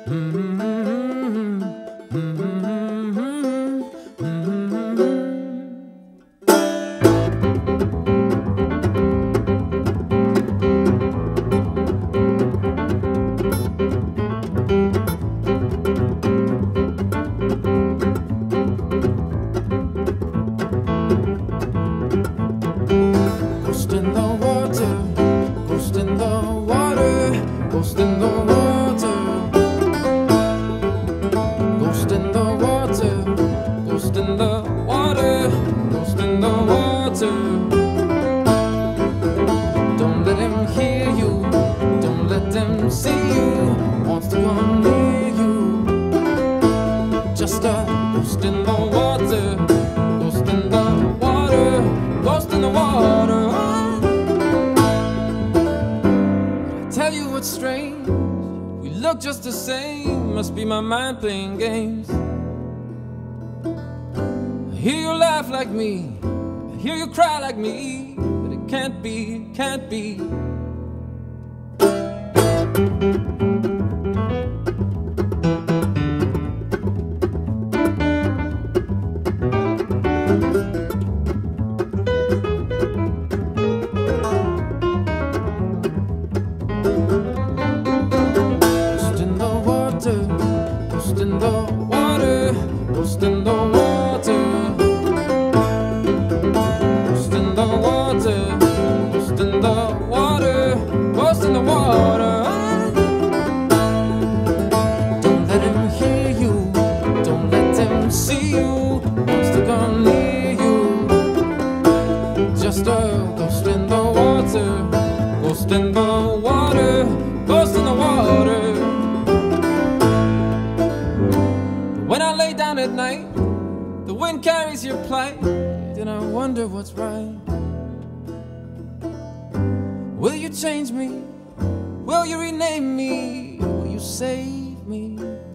Ghost in the water, ghost in the water, ghost in the water. Ghost in the water, ghost in the water, ghost in the water. Don't let him hear you, don't let them see you. Wants to come near you. Just a ghost in the water, ghost in the water, ghost in the water. Tell you what's strange, we look just the same. Must be my mind playing games. I hear you laugh like me, I hear you cry like me, but it can't be, it can't be. Ghost in the water, ghost in the water. Ghost in the water, ghost in the water, ghost in the water. Don't let him hear you, don't let them see you. Wants to come near you. Just a ghost in the water, ghost in the water, ghost in the water. When I lay down at night, the wind carries your plight. Then I wonder what's right. Will you change me? Will you rename me? Will you save me?